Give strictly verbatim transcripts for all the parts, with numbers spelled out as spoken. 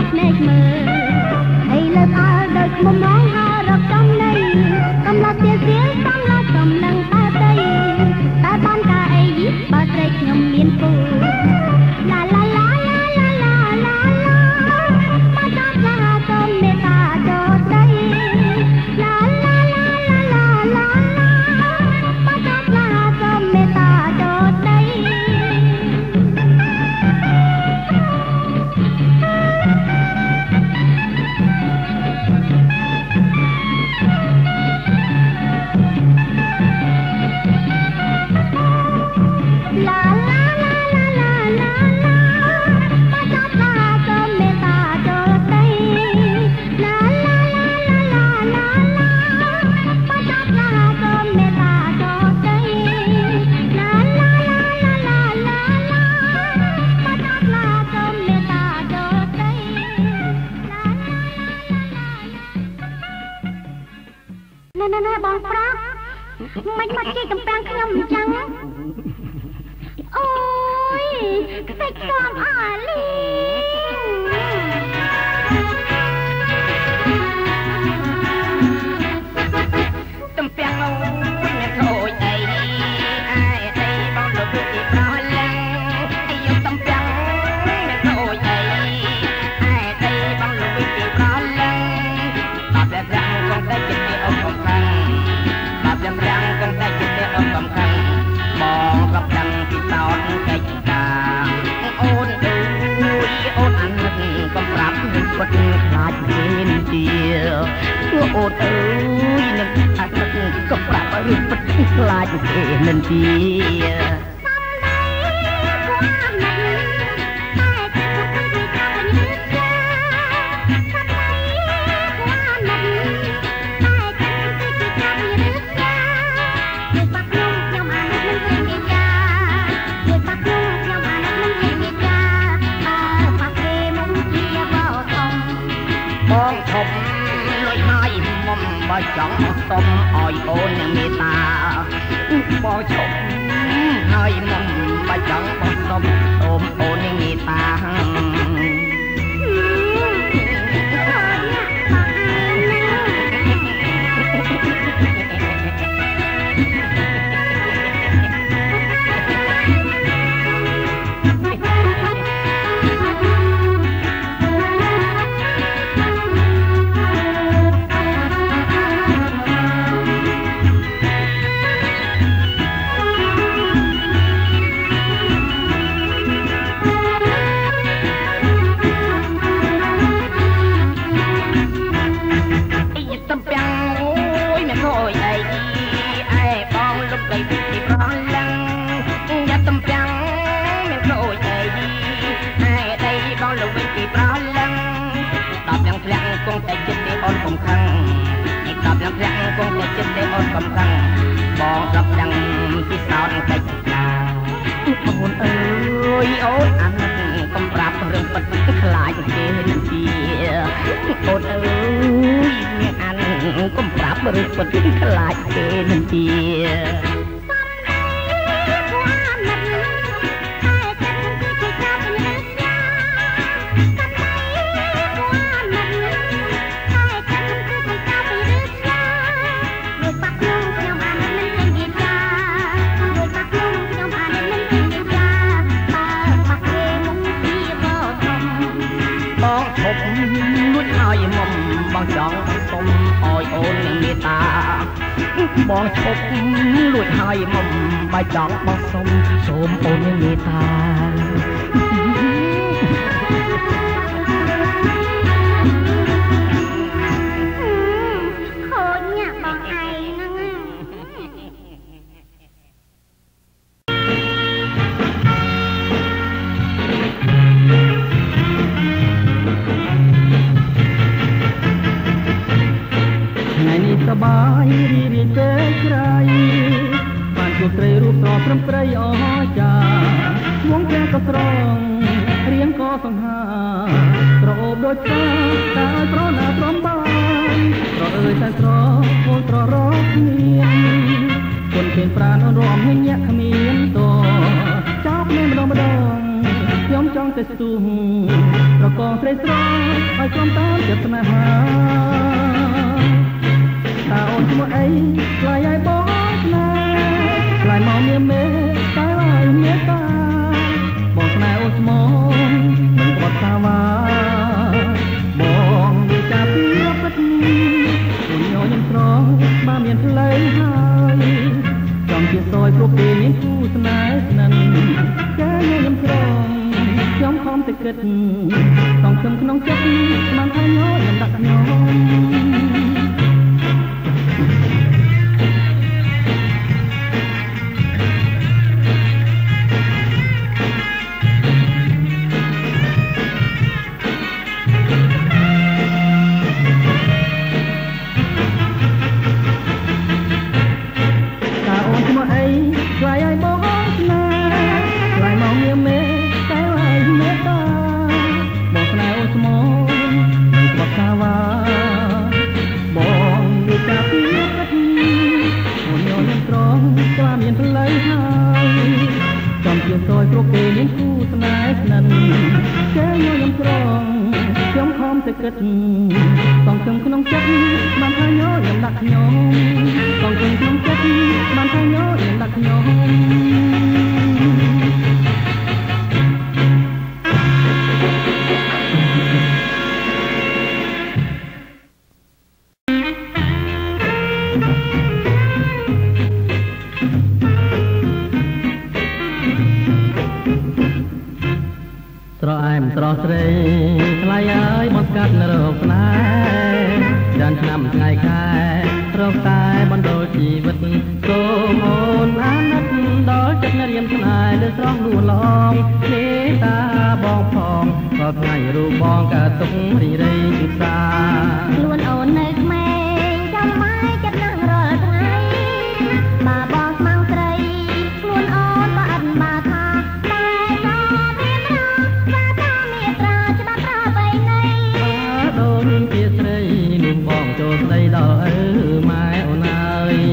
ចចង់តែស្ទុះប្រកងស្រីស្រស់ឲ្យក្រុមតាមចិត្តស្នេហាតើអូនឈ្មោះអីឆ្លើយឲ្យបងស្នេហ៍ឆ្លើយមកមានមេតើឲ្យមេត្តាបងស្នេហ៍អូនស្មោះមិនក្បត់សាវ៉ាបងវាចាពីពិតអូនញញឹមស្រងបានមានផ្លូវហើយចង់ជាសយព្រោះគេមានគូស្នេហ៍ស្និទ្ធចាញញឹមស្រងខ្ញុំខំតែគិតសងខ្ញុំក្នុងចិត្តបានថាញញឹមដាក់ខ្ញុំសយព្រោះគេមានគូស្នេហ៍ស្និទ្ធចេះញញឹមស្រងខ្ញុំខំតែគិតសងខ្ញុំក្នុងចិត្តបានថាញញឹមដាក់ខ្ញុំសងខ្ញុំក្នុងចិត្តបានថាញញឹមដាក់ខ្ញុំស្រអែមស្រស់ស្រីថ្លៃហើយមកកាត់រកស្នេហ៍ចានឆ្នាំថ្ងៃខែរកតែបណ្ដោជីវិតសូមអូនអាណិតដល់ចិត្តរៀមស្នេហ៍លើស្រស់លួឡងមេត្តាបងផងក៏ថ្ងៃរូបបងកើតទុករីរៃពិសាខ្លួនអូននៅក្មេងចាំមកចិត្តនឹងរាល់ថ្ងៃបាបងស្មងស្រីខ្លួនអូនក៏អត់បាថាចូលស្ដីដល់ឪម៉ែអូនអើយ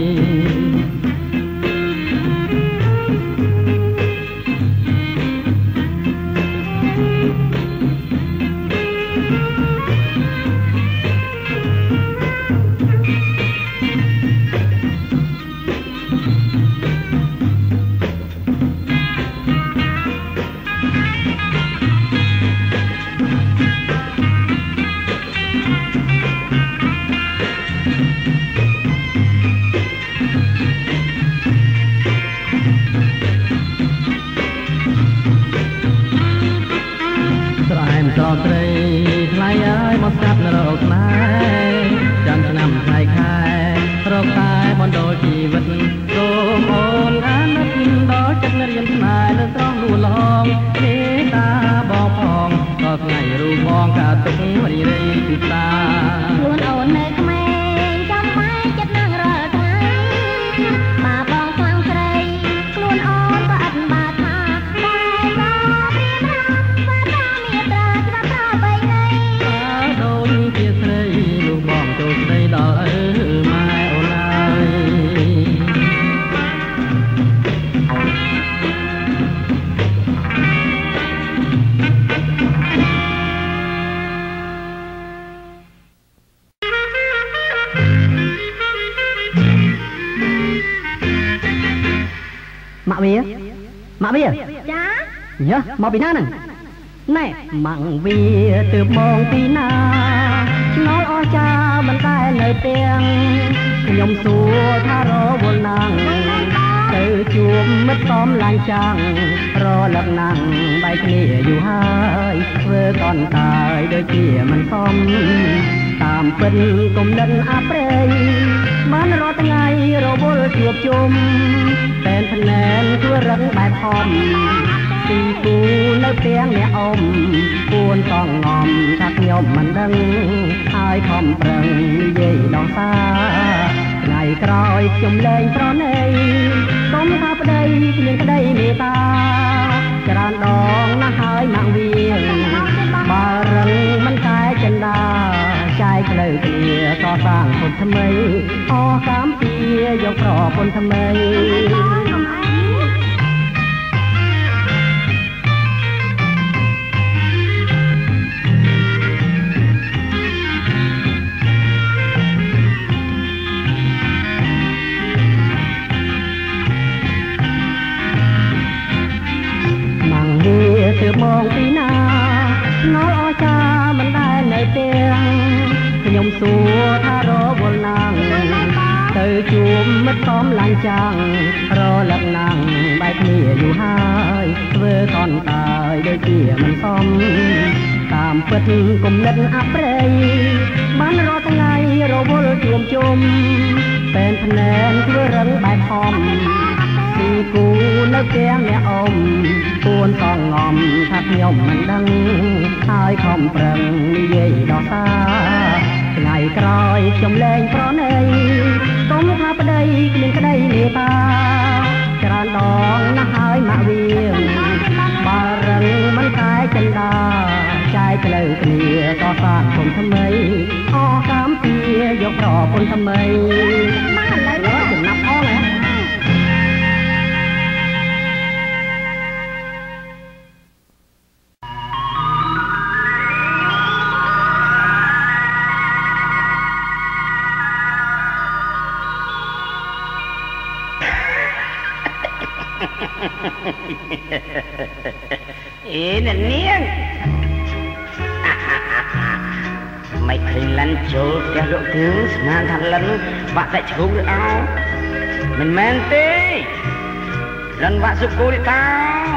ស្រស្រីថ្លៃហើយមកស្ដាប់រកស្នេហ៍ចាំឆ្នាំថ្ងៃខែរកតែបណ្ដោជីវិតសូមអូនអាណិតដល់ចិត្តរៀមស្នេហ៍លើស្រស់លួឡងមេត្តាបងផងក៏ថ្ងៃរូបបងកើតទុករីរៃពិសាខ្លួនអូននៅក្មេងចាំមកចិត្តនឹងរាល់ថ្ងៃបាបងស្លាំងស្រីខ្លួនអូនក៏អត់បាថាតែក៏ព្រៀបរាស្វាតាមេត្រាជាស្រីលោកបងចូលស្ដីដល់ឪម៉ែអូនអើយម៉ាក់វាម៉ាក់វាចាយ៉ាមកពីណាហ្នឹងណែម៉ាក់វាទើបមកពីណាឆ្ងល់អស្ចារ្យមិនតែនៅផ្ទាំងខ្ញុំសួរថារវល់ណាំងទៅជួបមិត្តតំឡាញ់ចាំងរលឹកណាំងបែកគ្នាយូរហើយធ្វើកនតាយដូចជាមិនសមតាមពិតគំនិតអាប្រេងបានរាល់ថ្ងៃរវល់ជួបជុំតែភ្នែនធ្វើរឹងបែបហំទីគូនៅផ្ទាំងអ្នកអមពួនតងងំថាខ្ញុំមិនដឹងហើយខំប្រឹងនិយាយដល់សាថ្ងៃក្រោយខ្ញុំលែងប្រណីសុំថាប្តីគ្មានក្តីមេត្តាច្រើនដងណាស់ហើយម៉ាក់វាបើរឹងមិនកែចិនដាចែកលើគ្នាកសាងពុទ្ធថ្មីអកម្ពីយកប្រពន្ធថ្មីជួបមិត្តសមឡាញ់ចាំងរលឹកណាំងបែកគ្នាយូរហើយធ្វើកនតើយដូចជាមិនសមតាមពិតគុំនិតអប្រ័យបានរាល់ថ្ងៃរវល់ជួមជុំពេនភ្នែនធ្វើរឹងបែបហំពីគូនៅផ្ទះអ្នកអ៊ំពួនសងងំថាខ្ញុំមិនដឹងហើយខំប្រឹងនិយាយដល់តាថ្ងៃក្រោយខ្ញុំលែងប្រណីកុំថាប្តីគ្មានក្តីមេត្តាច្រើនដងណាស់ហើយមកវាបើរឹងមិនតែចិនដាចែកផ្លូវគ្នាតសាងគុំថ្មីអកម្មពីយកប្រពន្ធថ្មីបានឥឡូវចំណាប់អងហ៎អេអ្នកនាងមិនឃើញលិនចូលផ្ទះលោកគ្រឿងស្មានថាលិនបាក់តែឈូកឬអោមិនមែនទេលិនបាក់សុគូលតា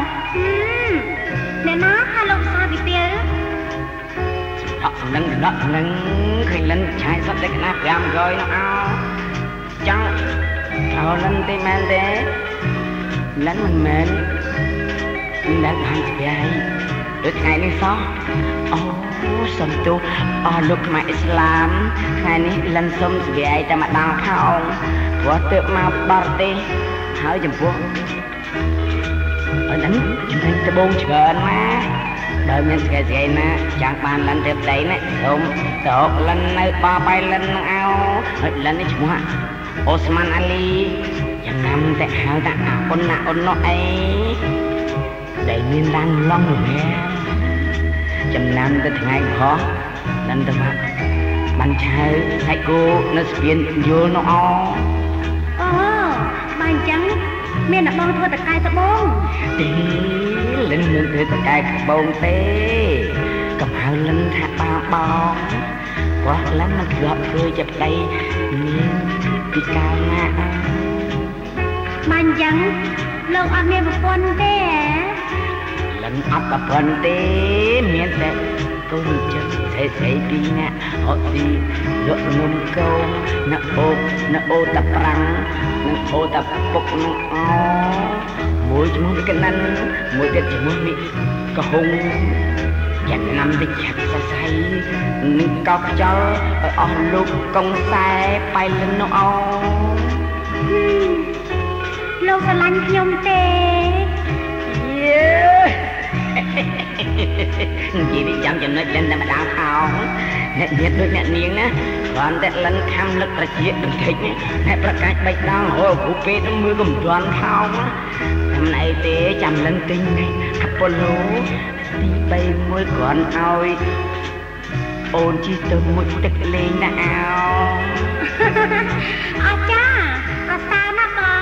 អ្នកណាថាលោកសាវិទាអត់នឹងដល់នឹងឃើញលិនឆាយសត្វតែកណាប្រាំរយនោះអោចង់ចូលលិនទេមែនទេលិនមិនមែនមិនដែលបានស្គាល់ដូចថ្ងៃនេះសោះអូសំទោសអស់លោកខ្មែរអ៊ីស្លាមថ្ងៃនេះលិនសុំស្គាល់តែម្ដងខោព្រោះទើបមកបរទេសហើយចំពោះអត់ដឹងចំណេញដបងច្រើនណាបើមានស្គាល់ស្គាល់ណាចង់បានលិនទៅប្តីណាសូមទៅហកលិននៅបបៃលិននឹងអោហើយលិននេះឈ្មោះអូស្មានអាលីយ៉ាងណាតែហៅថាអ៊ុនណាអ៊ុននោះអីដែលមានឡានឡងមែនចំណាំទៅថ្ងៃខុសនឹងទៅមកបានឆៅហើយគោនៅស្ពានយល់នោះអអូបានអញ្ចឹងមានតែបងធ្វើតកាយត្បូងទេលិនមិនធ្វើតកាយត្បូងទេកំហៅលិនថាបងបងព្រោះលិនមិនធ្លាប់ធ្វើជាប្តីមានពីកាលណាបានអញ្ចឹងលោកអត់មានប្រពន្ធទេលិនអត់ប្រពន្ធទេមានតែកូនចិនស្រីស្រីពីរនាក់អត់ស៊ីលក់នំកូននៅអូនៅអូតាប្រាំងនៅអូតាពុកនោះអមួយឈ្មោះកណាន់មួយទៀតឈ្មោះនេះកហុងយ៉ាងណាំតិចឆាក់សរសៃនឹងកោខ្យល់ឲ្យអស់លោកកងខ្សែបៃលិននោះអលោកស្រឡាញ់ខ្ញុំទេយេនិយាយពីចាំចំណុចលិនតែម្ដងថោអ្នកញាតដូចអ្នកនាងណាគ្រាន់តែលិនខំលឹកត្រជាបន្តិចអ្នកប្រកាច់បៃដងរហូតពេកមើលកំទាន់ថោតាមណៃទេចាំលិនទិញអាប៉ូឡូទីបីមួយគ្រាន់ឲ្យអូនជិះទៅមួយទឹកលេងណាអោអាចារ្យប្រសើរណាស់បង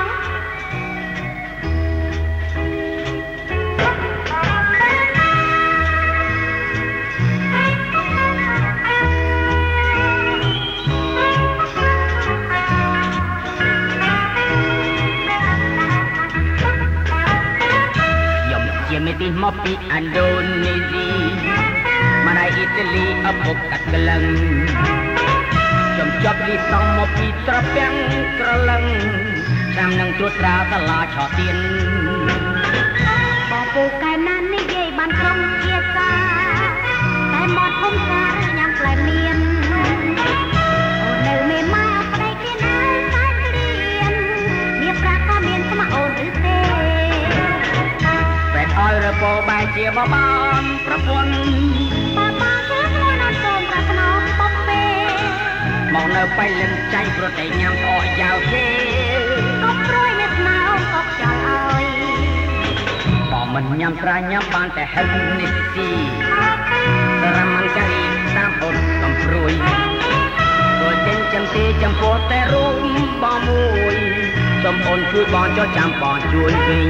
មេទីមកពីឥណ្ឌូនេស៊ីមកដល់អ៊ីតាលីអពុកកាត់ក្លឹងចំចប់លីសំមកពីត្រពាំងក្រឡឹងចាំនឹងត្រួតត្រាតឡាឆោទៀនបងពូកែណាស់និយាយបានក្រុមជាសាតែមកធំការញ៉ាំផ្លែមៀនអូននៅមេម៉ាអប្តីគេណាតែក្លៀនវាប្រាក៏មានស្មាអូនឬទេអើយរពោបែជាបបងប្រពន្ធបបងគឺខ្លួនអត់សូមប្រាថ្នាបុកពេមកនៅបៃលិនចៃប្រតែញ៉ាំអកយ៉ាវទេកុំព្រួយមេស្នោកុកចោលអើយបើមិនញ៉ាំស្រាញ៉ាំបានតែហឹងនេះស៊ីសារ៉ាមិនការីតាមអូនកំព្រួយព្រោះចេញចាំទីចំពោះតែរួមបងមួយសូមអូនជួយបងចុះចាំបងជួយវិញ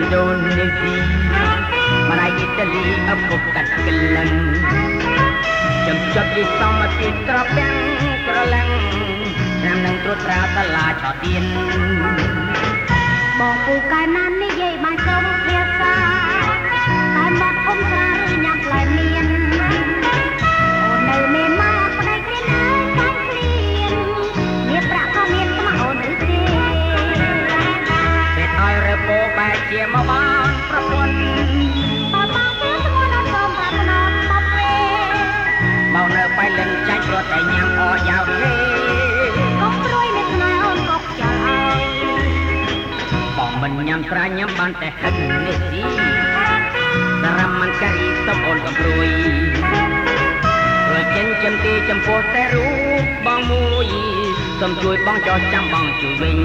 อินโดนีเซียมาลายอิตาลีอปุกกัดกลังจำจับยิ่งต้องมาติดกระเป๋งกระลังนำนังตรวจตราตลาดชอเตียนบอกปูกายนั้นนี่ยัยบานจงเพียซาแต่หมดอมตราหรือยังปลายเมียนโอ้เนื้อเมมาปลายกรีนการเปลี่ยนเมียประก็เมียสมาโอ้หรือเจเป็ดอ้อยเรือโปแบกเจียมาบ้านประพนตอนบางเพื่อนสมุนนอมแบบนอนบับเร่เมาเนื้อไปเล่นใจกลัวแต่ยังอ่อยาวเล่ก็ปลุยในสนายอ่อนก็จะเอาบอกมันยังตรายยังบ้านแต่หันนี่สิสารมันกะอีตบอนกับรวยรวยเจนจำตีจำโพแต่รู้บางมุยสมช่วยบางจอจำบางช่วยวิ่ง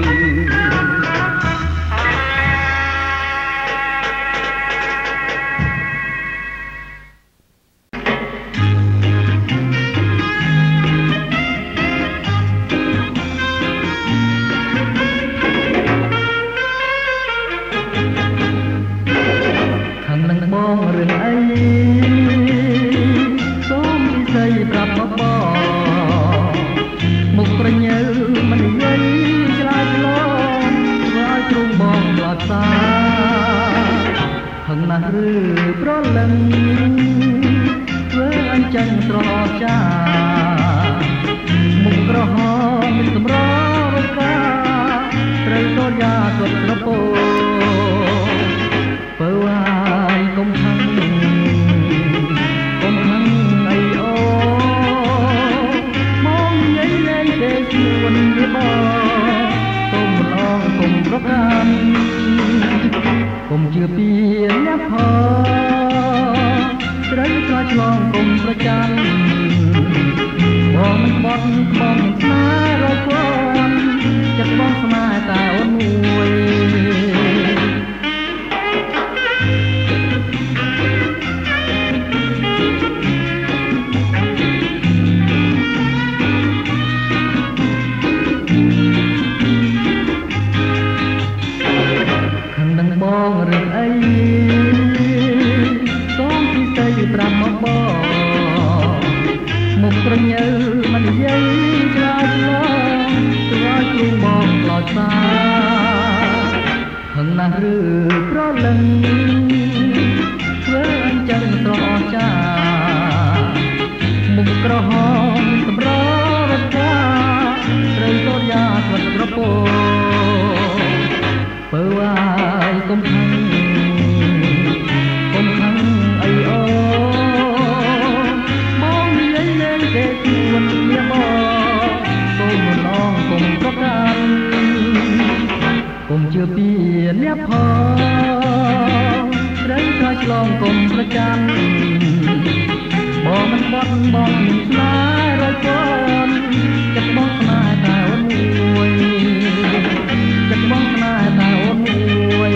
ผมเชื่อเปียนและพอใครก็ชลองกลมประจันพอมันบอลมองหน้าเราก่อนจะบ้องสมาตาอ่อนมวยเรื่องไอ้สองที่ใส่ปรำมาบอกมุกกระเยามันยัยชาชลองตัวกลุ่มบอกหลอดตาหังนาหรือเพราะลังเพื่ออันจังต่อจ้ามุกกระหองสำรอรถกาเตยโซยาสวัสดิ์กระโปเปิดวายกลมทังกลมทังไอโอมองยัยยัยเด็กชวนเมียบอกต้มน้องกลมประกันกลมเชื่อเปียนเนียพอไรชาฉลองกลมประจันบอกมันบอนบอกมีสลายรอยก้อนจะบอกสลายตาวันมวยจะบอกสลายตาวันมวย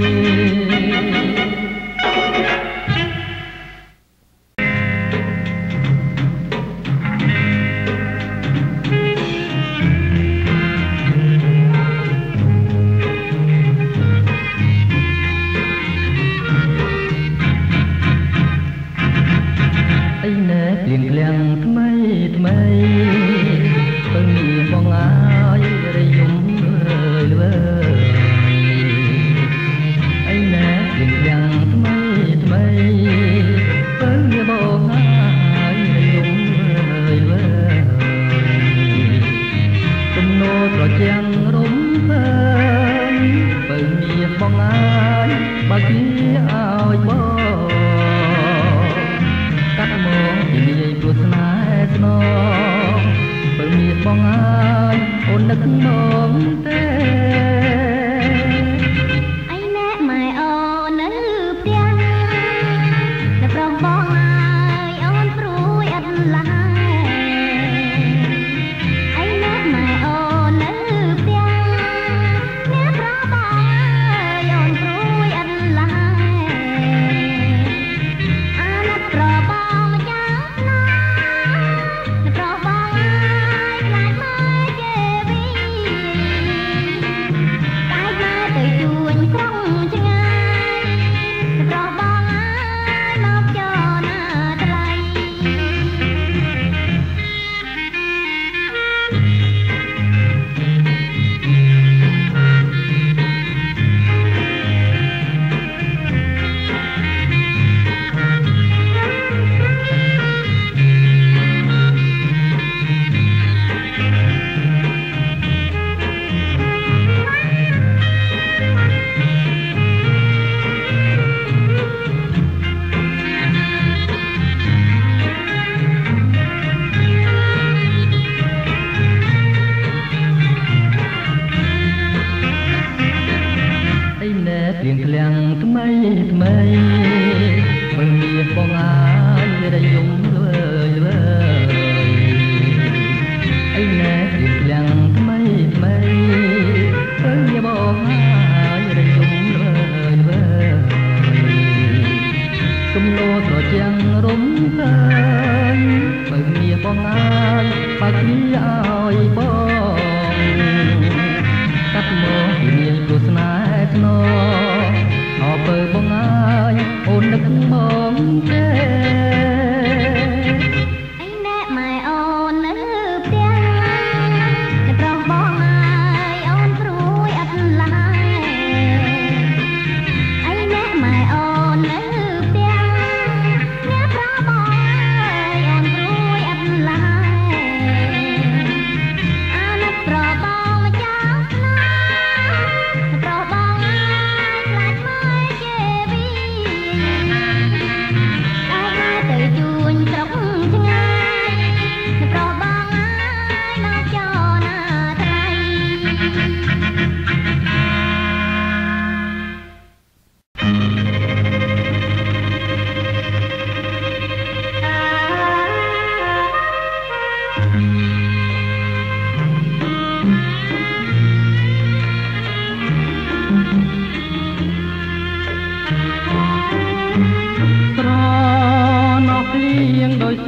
ไอ้แน่เปลี่ยนแปลงทำไมทำไมเพิ่งมีมองอายอะไรยุ่งเลยเลยไอ้แน่เปลี่ยนแปลงทำไมทำไมเพิ่งมีมองอายอะไรยุ่งเลยเลยตุ่มโนตรอจังร่มเพลินเพิ่งมีมองอายบางทีเอาบ่กัดมองที่มีปวดสนายสนอง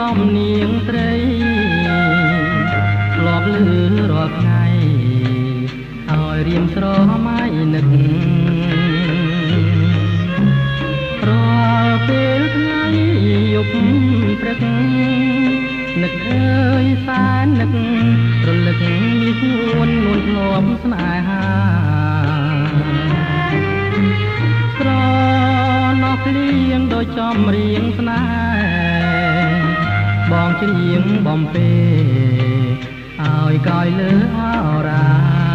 សំនៀងត្រីធ្លាប់លឺរាល់ថ្ងៃឲ្យរៀមស្រមៃនឹករាល់ពេលថ្ងៃយប់ព្រឹកនឹកអើយសែននឹករលឹកមាននួននួនធ្លាប់ស្នេហាស្រណោះភ្លៀងដោយចំរៀងស្នេហ៍បងច្រៀងបំពេឲ្យកាយលើអរា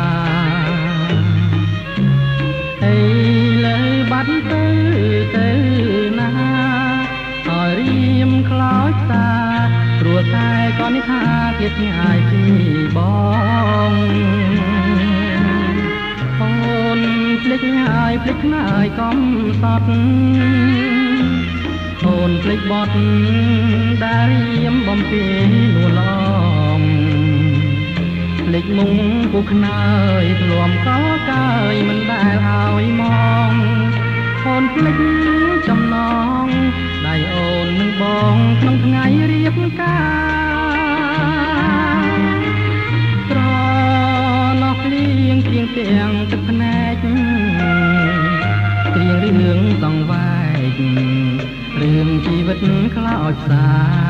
អីលើបាត់ទៅទៅណាឲ្យរៀមខ្លោចតាព្រោះតែក៏នេះថាគៀតឆ្ងាយពីបងអូនភ្លេចហើយភ្លេចហើយកំសត់អូនភ្លេចបត់ដែលរៀមបំពេនួនឡងភ្លេចមុងពុះខ្នើយធ្លួមក៏កើយមិនដែលឲ្យមងអូនភ្លេចចំណងដៃអូននឹងបងក្នុងថ្ងៃរៀបការស្រណោះភ្លៀងគ្រៀងទាំងទឹកភ្នែកគ្រៀងរឿងសង្វែករឿងជីវិតខ្លោចផ្សា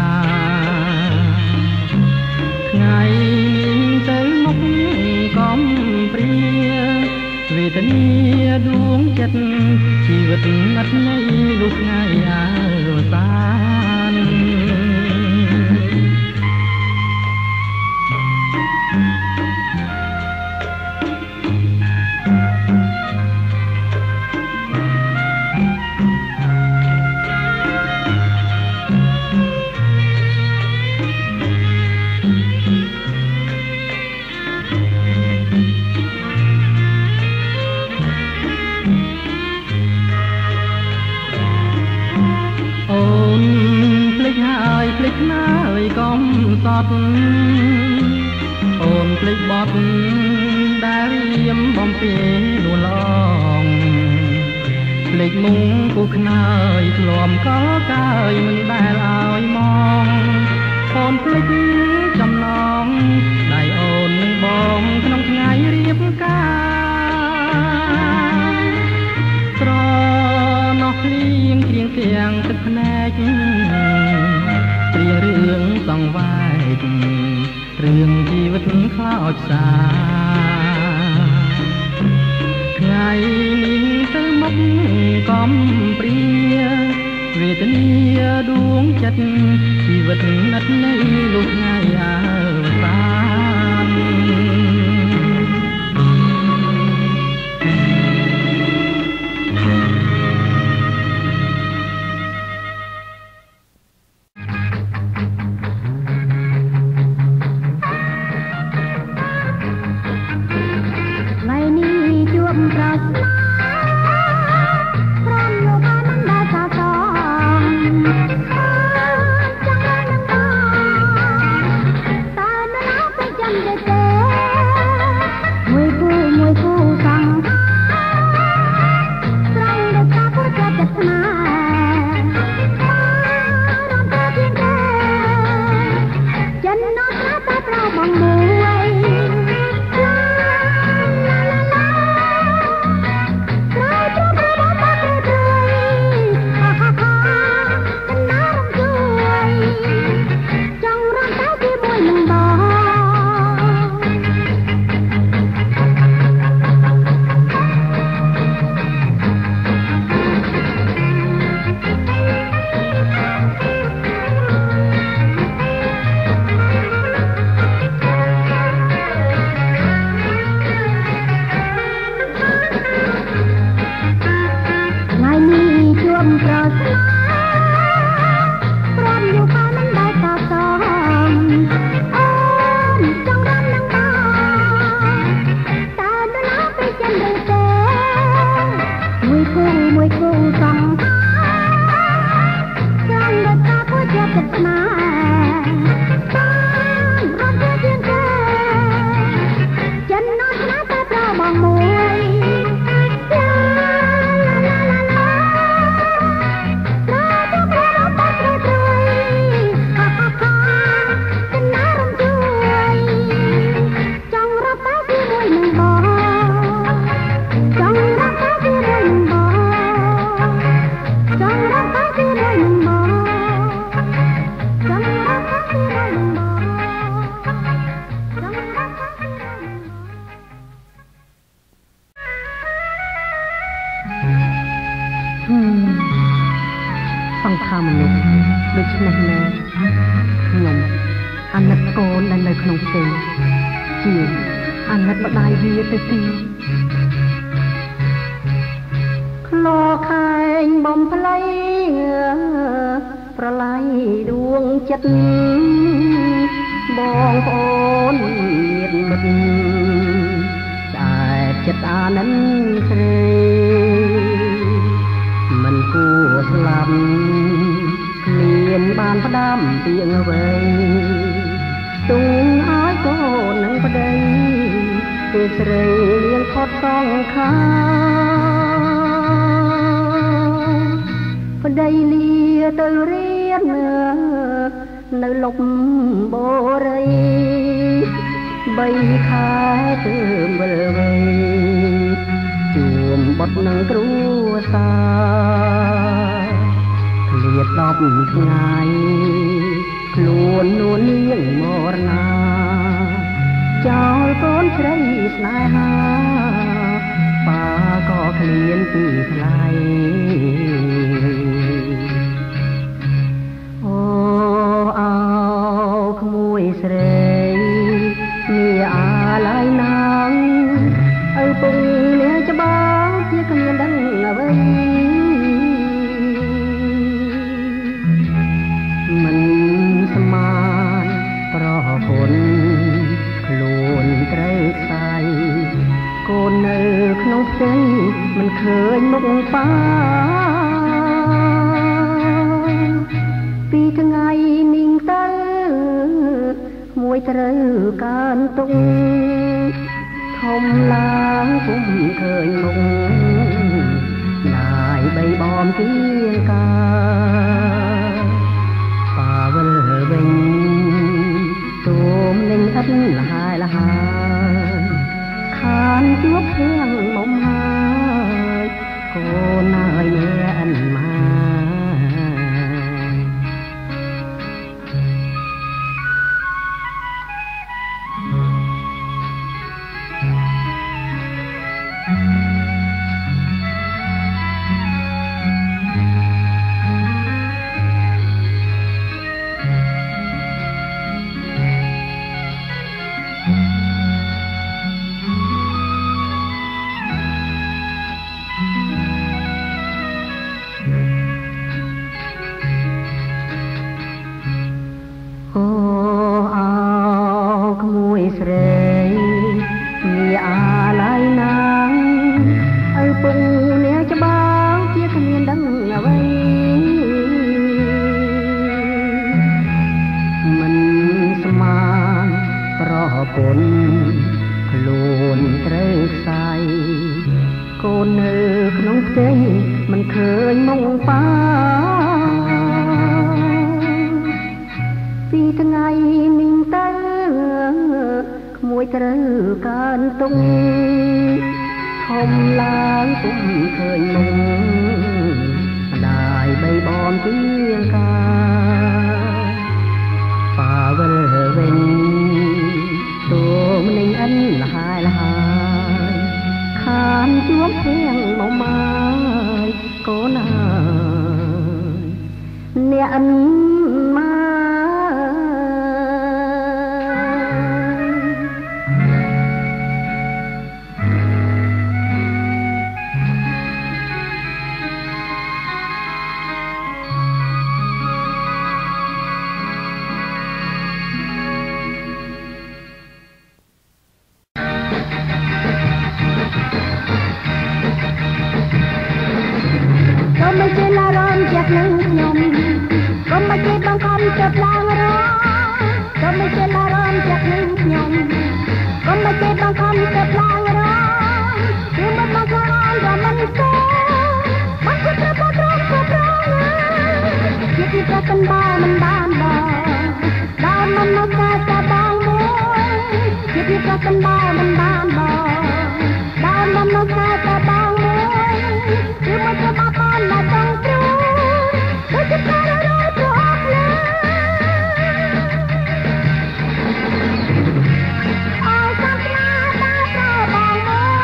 ថ្ងៃនេះទៅមុខកំព្រាវេទនាដួងចិត្តជីវិតអត់ន័យលុះថ្ងៃអវសានភ្លេចណាយកំសត់អូនភ្លេចបត់ដែលរៀមបំពេនួនឡងភ្លេចមុងពុះខ្នើយធ្លាប់ក៏កើយមិនដែលឲ្យមងអូនភ្លេចចំណងដៃអូននឹងបងក្នុងថ្ងៃរៀបការស្រណោះភ្លៀងគ្រៀងទាំងទឹកភ្នែកព្រារឿងសង្វែករឿងជីវិតខ្លោចផ្សាថ្ងៃនេះទៅមុខកំព្រាវេទនាដួងចិត្តជីវិតអត់ន័យលុះថ្ងៃអវសាននៅក្នុងផ្ទៃជាអាណិតម្ដាយវាទៅទីខ្លោខែងបំផ្លៃប្រឡាយដួងចិត្តបងប្អូនមានមិត្តតែចិត្តអានិនស្រីមិនគួរស្លាប់គ្មានបានផ្ដាំពីងអ្វីទុំឲ្យកូននឹងប្តីពេលស្រីលៀងផុតសងខាប្តីលាទៅរៀននៅលុបបូរីបីខែទើបវិលវ័យជួមបុតនឹងគ្រួសារឃ្លាតដប់ថ្ងៃខ្លួននួននាងមរណាចោលកូនស្រីស្នេហាប៉ាក៏ឃ្លានពីថ្លៃអូអោក្មួយស្រីមានអាឡ័យណាស់ឪពុកលាច្បាស់ជាគ្មានដឹងអ្វីមិនស្មានប្រពន្ធខ្លួនត្រូវខ្សែកូននៅក្នុងផ្ទៃមិនឃើញមុខប៉ាពីថ្ងៃមីងទៅមួយត្រូវកើនទុកធំឡើងពុំឃើញមុខណាយបីបំទៀងកាប៉ាវិលវិញទូមនឹងឥតលហើយលហើយខានជួបផ្ទាំងមុំហើយកូនហើយអ្នកមកខ្លួនត្រូវខ្សែកូននៅក្នុងផ្ទៃមិនឃើញមុខប៉ាពីថ្ងៃនេះទៅក្មួយត្រូវកើនទុំធំឡើងពុំឃើញមុខម្ដាយបីបំទៀងកាប៉ាវិលវិញទូមនឹងអិនលហើយលហើយខានជួបផ្ទាំងមកម៉ាយកូនអើយអ្នកអិនមកមិនចេះឡារំចាក់នឹងខ្ញុំក៏មិនចេះបងខំចាប់ឡើងរកក៏មិនចេះឡារំចាក់នឹងខ្ញុំក៏មិនចេះបងខំចាប់ឡើងរកគឺមិនមកខំក៏មិនស្គាល់មកជិះប្រពត្រង់ប្រប្រងជាទីប្រកណ្ដាលមិនបានបងដល់មិនមកកាតាបងមួយជាទីប្រកណ្ដាលមិនបានបងដល់មិនមកកាតាបងមួយគឺមិនត្រូវបានបានមកចង់ព្រួយដូចជាការរត់ទៅអស់លើអើសាស្នាបានប្របង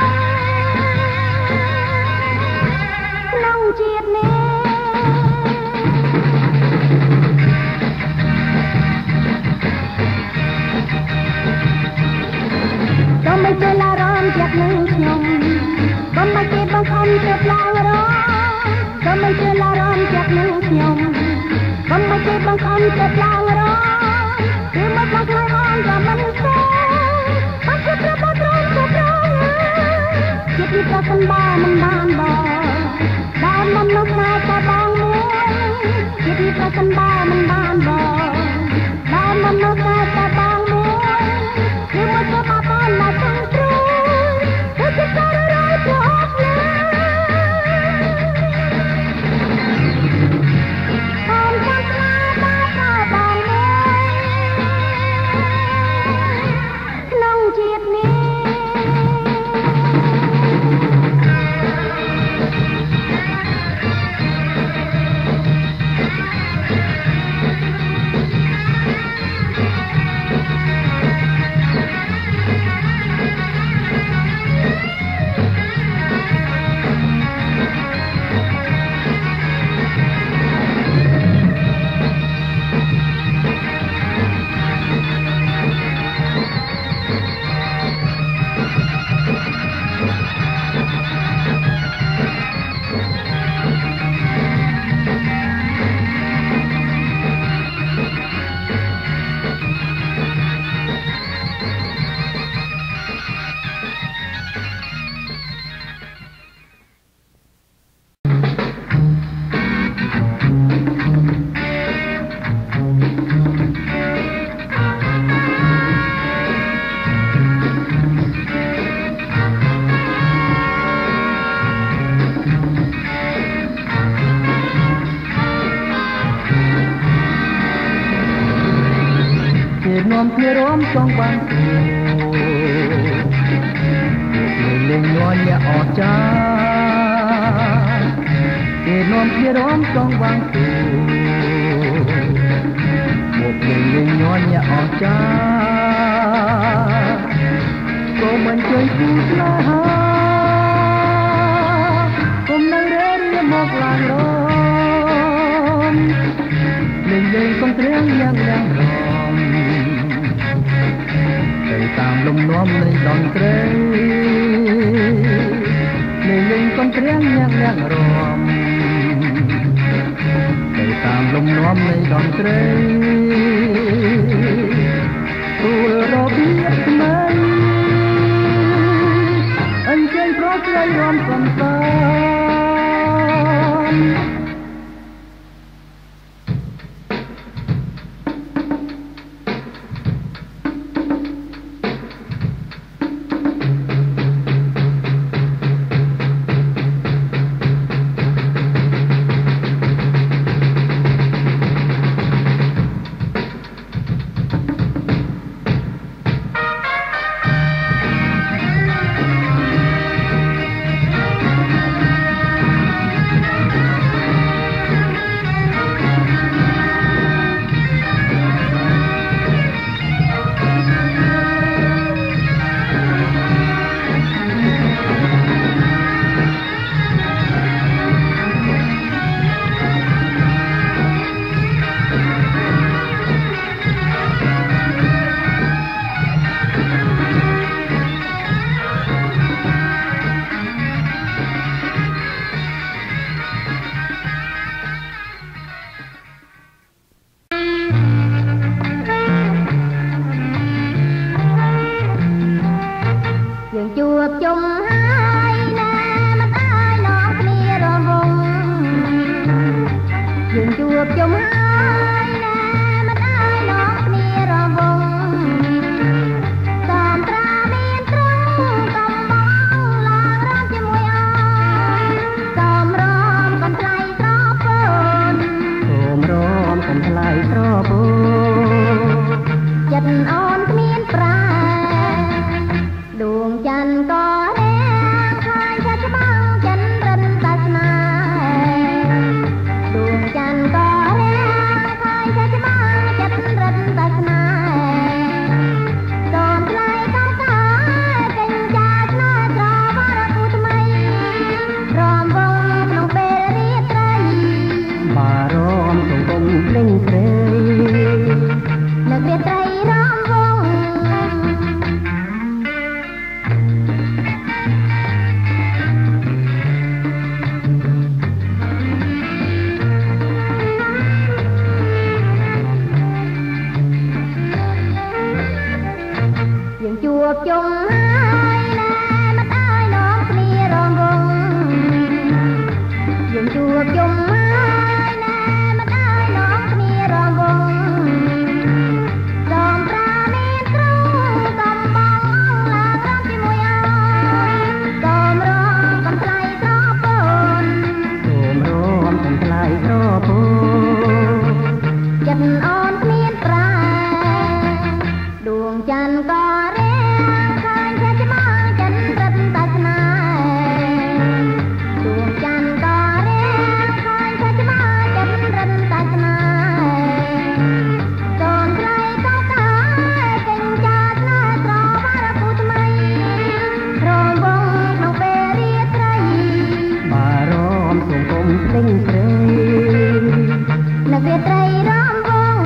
មកក្នុងជាតិនេះ chơi la rôm chặt nâng nhom con mày chơi bông không chụp lang rôm con mày chơi la rôm chặt nâng nhom con mày chơi bông không chụp lang rôm cứ mất mất hai con và mình say bắt chụp ra bắt rôm chụp ra chụp đi ra sân ba mình ban bò ban mình lúc nào ta bang muối chụp đi ra sân ba mình ban bò ban mình lúc nào ta bang muối cứ mất mất ba con là chẳng trôi cứ chụp ra rồi chụp lên con chăm la ba ta bang muối nông chiết níนอมเพื่อร้อมจองบางตัวเล่งย้อนอย่าออกจากเกนอมเพื่อร้อมจองบางตัวหมดเล่งเล่งย้อนอย่าออกจากก็มันเคยพูดลาก็นั่งเรียนอย่ามอกลางร้อนเล่งเล่งต้องเตรียมยังยังรอตามลมน้อมในดอนเตรงในเล่งก้อนเตรียงยังยังรอมไปตามลมน้อมในดอนเตรงตัวรอเบียดมันอันใจเพราะใจรอมสัมพันธ์เล่งเพลงนักเรียนไตรรำววจงหายแน่มาตายน้องมีรองวงยังจวบจงหายแน่มาตายน้องมีรองวงจอมปราณีตรูกำบังลาคำที่มวยเอาจอมร้องกำไกลครอบปนจอมร้องกำไกลครอบปนจันอ่อนเมียนปลาดวงจันทร์ก็เรียงข้างแค่จะมองจันทร์รัตตาสนาดวงจันทร์ก็เรียงข้างแค่จะมองจันทร์รัตตาสนาจนใครก็ตายเก่งจัดหน้าตรอวารพูดไม่รองวงน้องเปรียไตรบารมส่งกลมเล่งเตยนักเรียไตรร้องวง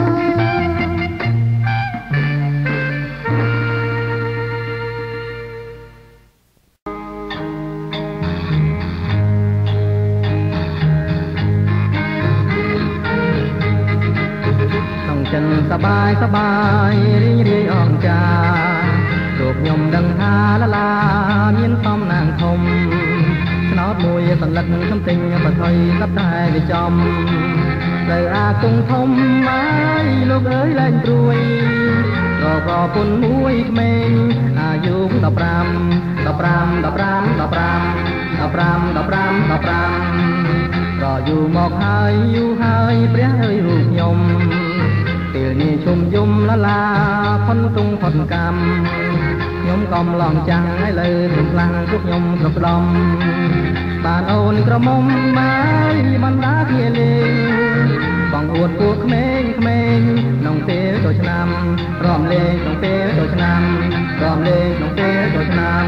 จันสบายสบายรีรีอองจารูปยมดังฮาละลาเมียนต้อมนางคมสนอดมวยสันลักคำติงปะถอยสับได้ไปจอมเลยอาคงทมไม้ลูกเอ้ยเล่นรวยรอรอปุ่นมวยเมงอายุดอกรำดอกรำดอกรำดอกรำดอกรำดอกรำดอกรำรออยู่หมอกหายอยู่หายเปรี้ยเอ้ยรูปยมเตียนี่ชุมยุมละลาพ้นตุงพ้นกรรมยมกอมลองจังให้เลยถึงพลังทุกยมกระปลอมบานโอนกระมมไม้มันรักเยเลบองอวดพวกเมงเมงน้องเต๋อตัวชนำรอมเลงน้องเต๋อตัวชนำรอมเลงน้องเต๋อตัวชนำ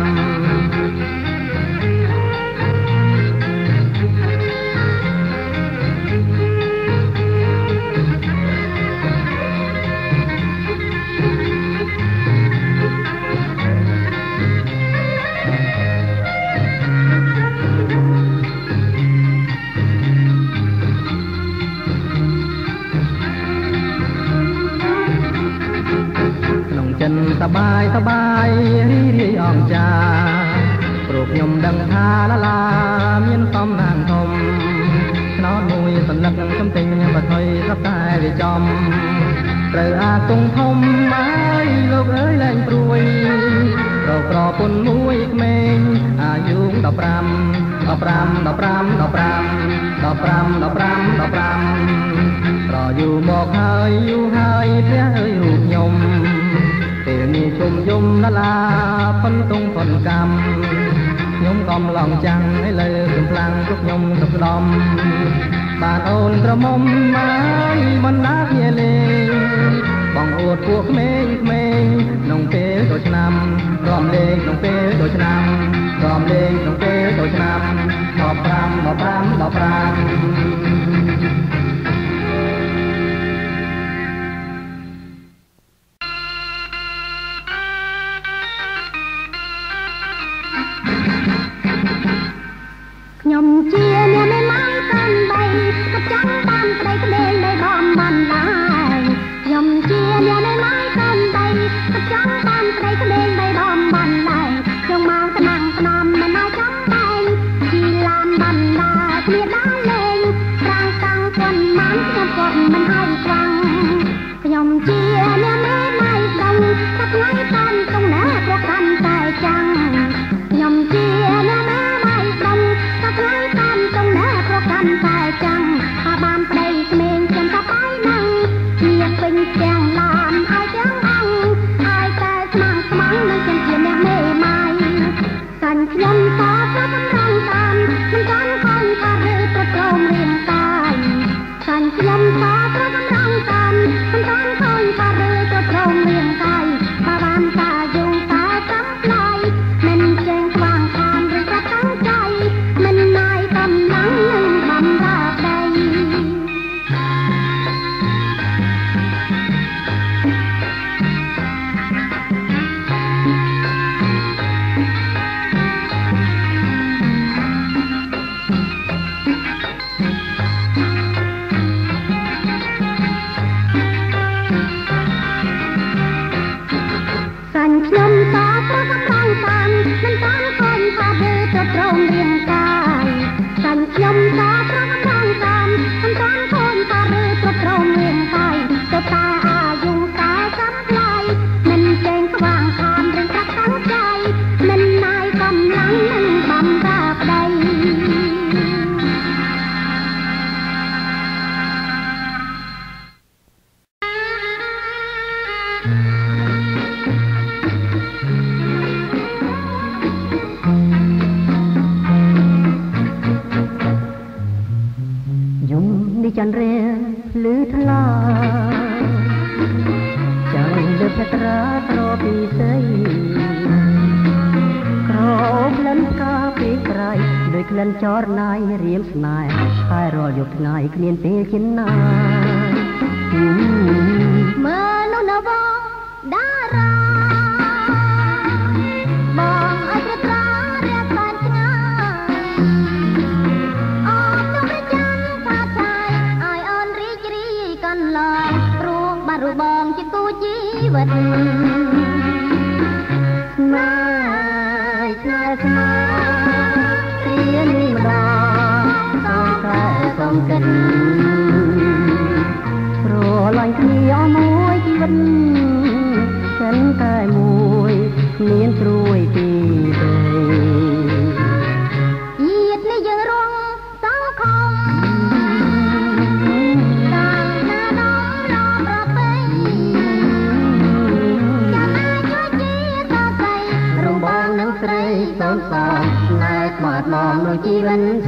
จันสบายสบายรีรีอองจาปลูกยมดังทาละลาเมียนต้อมนางทมนอนมวยสันลักคำติงปะถอยสับได้ไปจอมเตออาคงทมไม้ลูกเอ้ยเล่นปรวยเรากรอปุ่นมวยเมงอายุดอกรำดอกรำดอกรำดอกรำดอกรำดอกรำดอกรำรออยู่หมอกหายอยู่หายเพี้ยเอ้ยรูปยมเตียนี่ชุมยุมละลาพ้นตุงพ้นกรรมยมกอมลองจังให้เลยถึงพลังทุกยมสุกดอมบานโอนกระมมไม้มันนักเยเลบองอวดพวกเมงเมงน้องเต๋อตัวชนำรอมเลงน้องเต๋อตัวชนำรอมเลงน้องเต๋อตัวชนำดอกพรำดอกพรำดอกพรำยมเชียร์เนี่ยไม่ไม้กันใบกระจังบ้านใครก็เดินได้บอมบันลายยมเชียร์เนี่ยไม่ไม้กันใบกระจังบ้านใครก็เดินได้บอมบันลายจงมาตะนังตะนอมมันน่าจำใจที่ลานบันลาเมียด้านเลงร่างกังคนมันเพื่อฝนมันให้ฟังยมเชียร์เนี่ยไม่ไม้กันสักไว้กันตรงหน้าพวกกันใจจังยมเชียร์เนี่ยไม่ไม้กันสักไว้กันตรงหน้าพวกกันใจจังอาบานไปเมงจนกระไปนั่งเมียเป็นแจงลานไอเจ้าอังไอแต่สมังสมังนั่งเชียร์เนี่ยไม่ไม้กันยมตาพระกำลังกันมันกันคนพาเรือประโจมเรียงกายกันยมตาพระกำลังกันมันกันคนพาเรือประโจมเรียงกายบาบานตาอยู่ตาจำลายมันแจงกว้างทานหรือจะตั้งใจมันนายกำลังหนึ่งบำราบใดខ្ញុំតប្រកបតាមតាមមិនតានកូនថាវាទៅត្រង់រាងកាយចាញ់ខ្ញុំតប្រកបតាមតាមមិនតានកូនថាវាទៅត្រង់រាងកាយទៅតែអាយុតែចាំថ្លៃមិនចេញខ្វាងខានរឿងកាត់ខាងใจមិនណាយកំឡាំងនឹងបំរាប្តីจันเรียหรือทลาจังเดือดตราตรอปีใสกรอบเล่นกาปีไกรโดยเคลื่อนจอดนายเรียมสนายชายรอหยุดนายเคลียนเตะกินนายเมื่อนุนวงดาราบองไอตราเรียกกันง่ายออกนกจันทาชายไอออนรีจรีกันลองรูปบารูบองจิกูจีวัดนายนายนายเรียนนี่มาต้องใครต้องกันรัวลอยที่อ้อมวยที่วันฉันกายมวยเนียนตรวยปีเดยยีดนี่ยังร้องเศร้าคอมต่างหน้าน้องรอประเปย์จะมาช่วยจีต่อใจรวมบองนังใส่สอนสอนนายกวาดมองลงจีวันโซ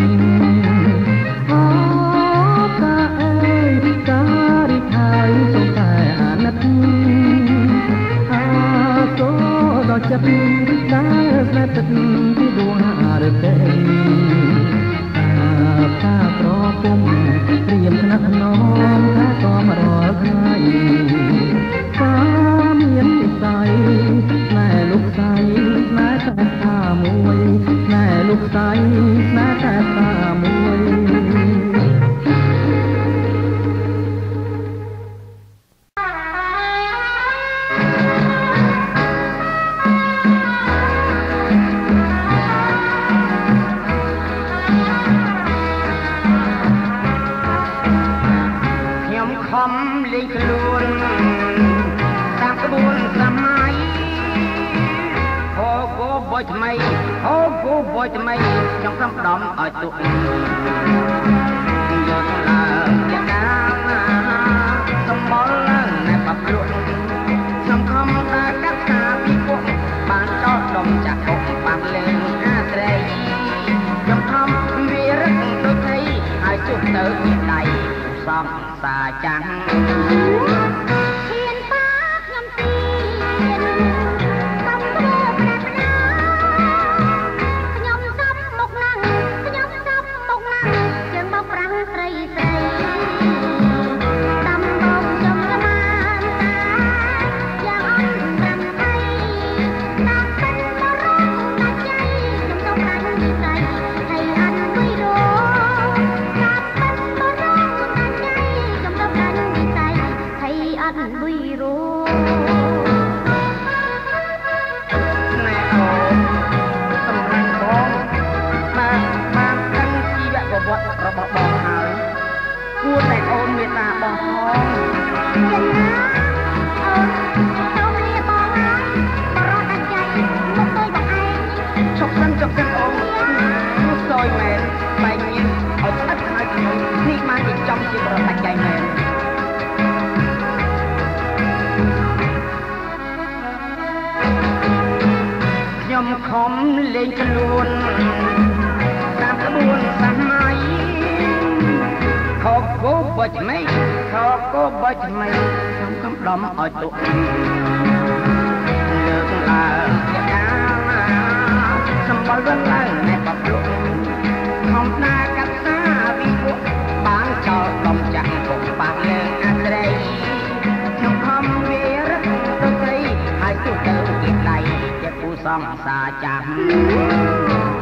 สงមថ្នាក់ណងថាក៏មរាល់ថ្ងៃក៏មាននិស័យណែលោកស្រីណែតែថាមួយណែលោកស្រីណែតែថាមួយលេងខ្លួនតាមក្បួនសម័យអូគោបុយថ្មីអូគោបុយថ្មីខ្ញុំកំដំឲ្យទុកយកឡើងយ៉ាងណាសម្បល់ឡើងណែបព្រួតខ្ញុំខំតែកាត់តាពីពួកបានចោលដុំចាក់អុកបានលេងអាត្រីខ្ញុំខំវារឹកដូចត្រីហើយជុះទៅពីដៃសំសាចាំងខំលេងខ្លួនតាមក្បួនសម័យខកគោបុយថ្មីខកគោបុយថ្មីខ្ញុំកំដំឲ្យទុកលើកឡើងយ៉ាងណាសម្បល់វិញឡើងណែបព្រួតខំណាកាត់សាពីពួកបានចោលដុំចាក់ពុកបាក់លើអាត្រីខ្ញុំខំវារឹកទៅត្រីហើយទុកទៅពីដៃសំសាចាំ